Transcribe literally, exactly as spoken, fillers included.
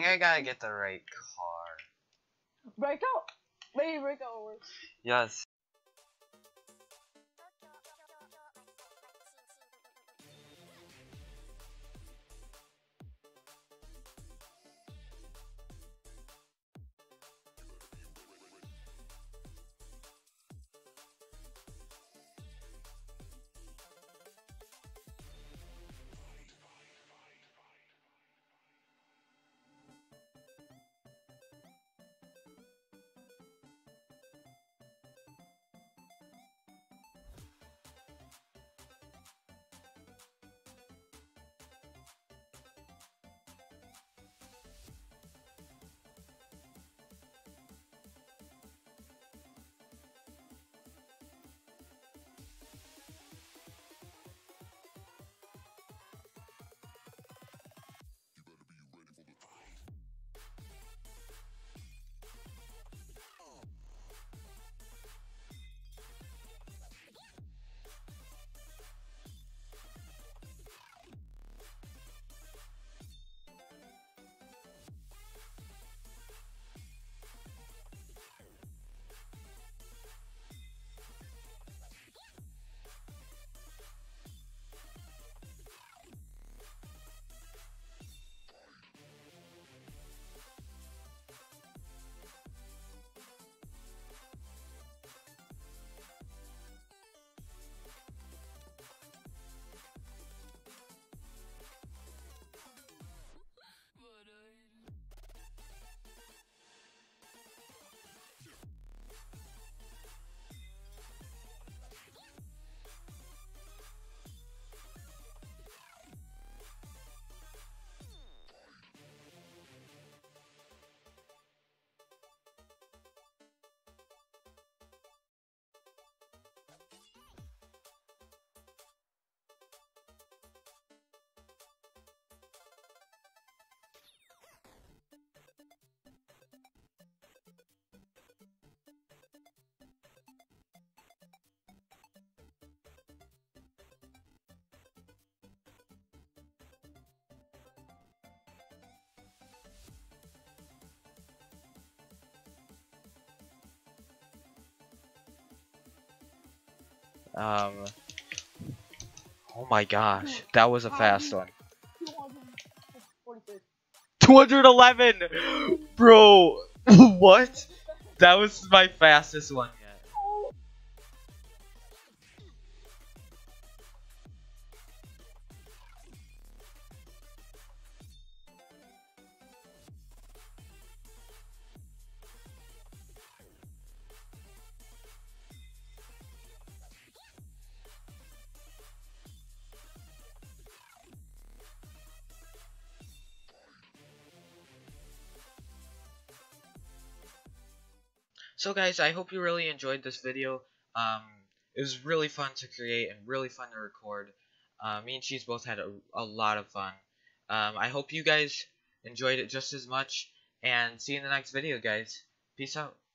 think I gotta get the right car. Breakout? Maybe breakout works. Yes. Um. Oh my gosh, that was a fast one. two hundred eleven, bro. What? That was my fastest one yet. So guys, I hope you really enjoyed this video. Um, it was really fun to create and really fun to record. Uh, me and Cheese both had a, a lot of fun. Um, I hope you guys enjoyed it just as much. And see you in the next video, guys. Peace out.